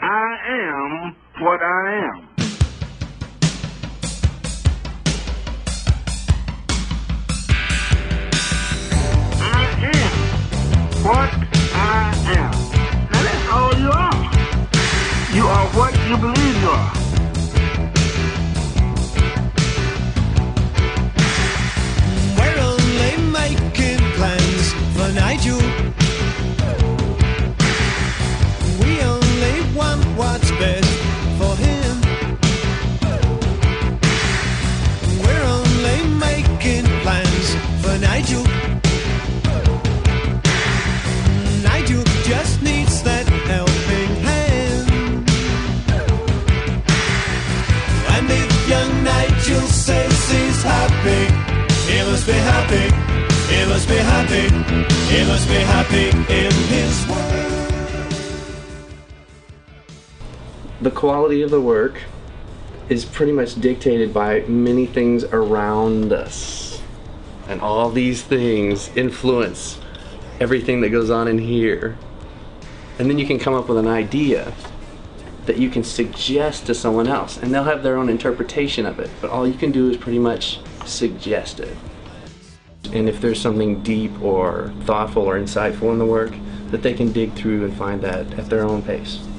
I am what I am. I am what I am. Now that's all you are. You are what you believe you are. We're only making plans for Nigel. We only want what's best for him. We're only making plans for Nigel. Nigel just needs that helping hand. And if young Nigel says he's happy, he must be happy, he must be happy, he must be happy in his world. The quality of the work is pretty much dictated by many things around us. And all these things influence everything that goes on in here. And then you can come up with an idea that you can suggest to someone else, and they'll have their own interpretation of it, but all you can do is pretty much suggest it. And if there's something deep or thoughtful or insightful in the work, that they can dig through and find that at their own pace.